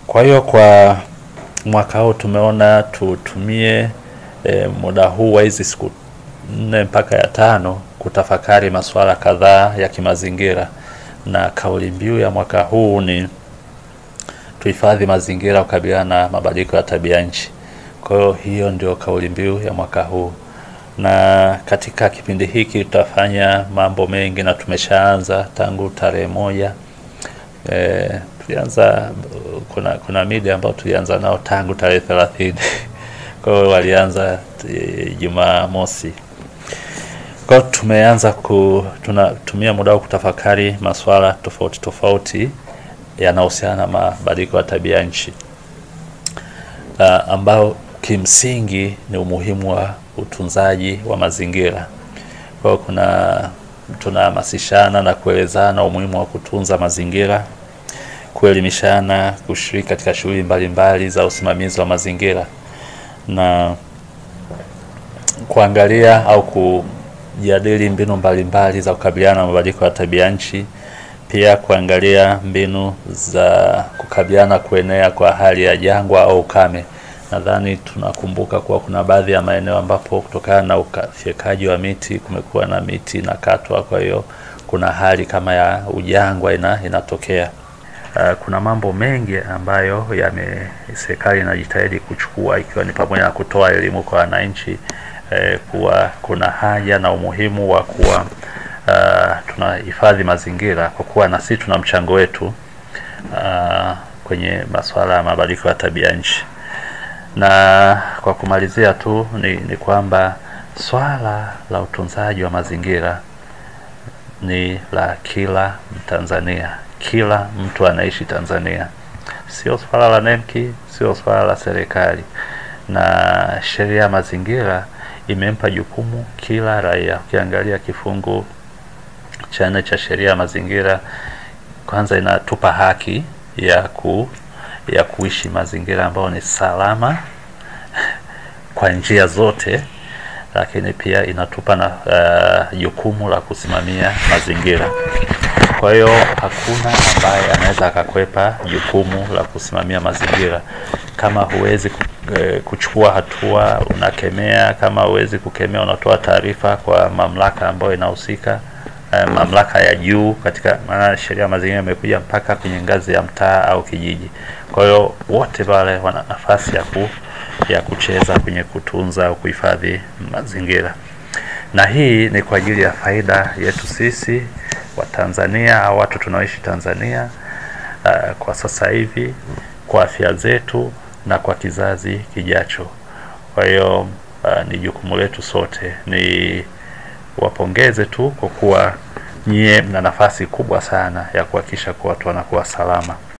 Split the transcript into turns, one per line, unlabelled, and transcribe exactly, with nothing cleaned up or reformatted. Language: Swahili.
Kwa hiyo kwa mwaka huu tumeona tutumie e, muda huu wa hizi siku nne mpaka ya tano kutafakari masuala kadhaa ya kimazingira, na kauli mbiu ya mwaka huu ni tuhifadhi mazingira kukabiliana na mabadiliko ya tabia nchi. Kwa hiyo hiyo ndio kauli mbiu ya mwaka huu, na katika kipindi hiki tutafanya mambo mengi na tumeshaanza tangu tarehe moja. E, tulianza kuna kuna media ambao tulianza nao tangu tarehe thelathini. Kwa hiyo walianza e, Jumamosi. Kwa hiyo tumeanza ku tunatumia muda wa kutafakari masuala tofauti tofauti yanayohusiana na mabadiliko ya tabia nchi, uh, ambao kimsingi ni umuhimu wa utunzaji wa mazingira. Kwa hiyo kuna tunahamasishana na kuelezana umuhimu wa kutunza mazingira, kuelimishana, kushiriki katika shughuli mbalimbali za usimamizi wa mazingira, na kuangalia au kujadili mbinu mbalimbali za kukabiliana na mabadiliko ya tabia nchi, pia kuangalia mbinu za kukabiliana kuenea kwa hali ya jangwa au ukame. Nadhani tunakumbuka kuwa kuna baadhi ya maeneo ambapo kutokana na ukafyekaji wa miti kumekuwa na miti inakatwa, kwa hiyo kuna hali kama ya ujangwa ina, inatokea. Uh, kuna mambo mengi ambayo yame serikali inajitahidi kuchukua, ikiwa ni pamoja na kutoa elimu kwa wananchi eh, kuwa kuna haja na umuhimu wa kuwa uh, tunahifadhi mazingira kwa kuwa na sisi tuna mchango wetu uh, kwenye masuala ya mabadiliko ya tabia nchi. Na kwa kumalizia tu ni, ni kwamba swala la utunzaji wa mazingira ni la kila Mtanzania, kila mtu anaishi Tanzania. Sio swala la nemki, sio swala la serikali. Na sheria ya mazingira imempa jukumu kila raia. Ukiangalia kifungu cha nne cha sheria ya mazingira, kwanza inatupa haki ya ku ya kuishi mazingira ambayo ni salama kwa njia zote, lakini pia inatupa na jukumu uh, la kusimamia mazingira. Kwa hiyo hakuna ambaye anaweza akakwepa jukumu la kusimamia mazingira. Kama huwezi kuchukua hatua, unakemea. Kama huwezi kukemea, unatoa taarifa kwa mamlaka ambayo inahusika, uh, mamlaka ya juu, katika maana sheria ya mazingira imekuja mpaka kwenye ngazi ya mtaa au kijiji. Kwa hiyo wote wale wana nafasi ya ku ya kucheza kwenye kutunza au kuhifadhi mazingira. Na hii ni kwa ajili ya faida yetu sisi wa Tanzania au watu tunaoishi Tanzania uh, kwa sasa hivi, kwa afya zetu na kwa kizazi kijacho. Kwa hiyo uh, ni jukumu letu sote. Ni wapongeze tu kwa kuwa nyie mna nafasi kubwa sana ya kuhakikisha kwa watu wanakuwa salama.